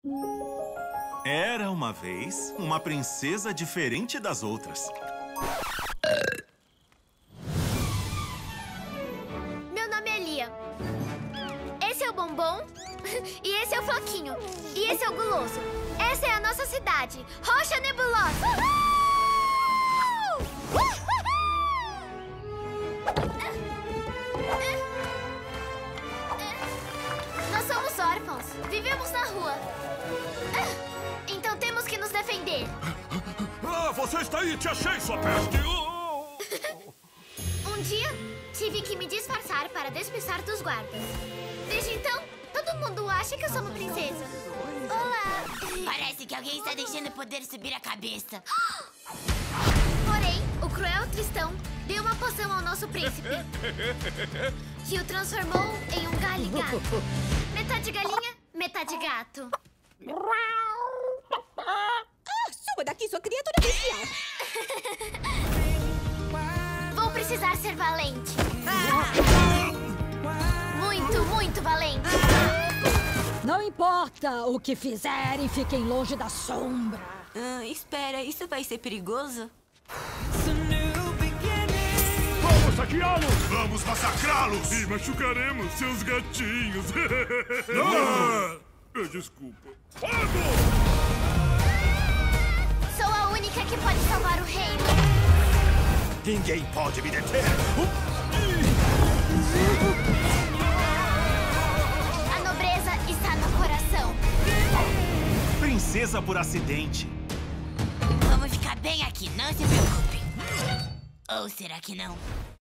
Era uma vez uma princesa diferente das outras. Meu nome é Lia. Esse é o Bombom. E esse é o Floquinho. E esse é o Guloso. Essa é a nossa cidade, Rocha Nebulosa. Nós somos órfãos. Vivemos na rua. Então temos que nos defender. Ah, você está aí! Te achei, sua peste! Um dia, tive que me disfarçar para despistar dos guardas. Desde então, todo mundo acha que eu sou uma princesa. Olá! Parece que alguém está deixando o poder subir a cabeça. Porém, o cruel Tristão deu uma poção ao nosso príncipe, que o transformou em um galigato. Metade galinha, metade gato. Suba daqui, sua criatura bestial! Vou precisar ser valente. Muito, muito valente. Não importa o que fizerem, fiquem longe da sombra. Espera, isso vai ser perigoso? Vamos saqueá-los! Vamos massacrá-los! E machucaremos seus gatinhos! Desculpa. Fogo! Sou a única que pode salvar o reino. Ninguém pode me deter! A nobreza está no coração. Princesa por acidente. Vamos ficar bem aqui, não se preocupe. Ou será que não?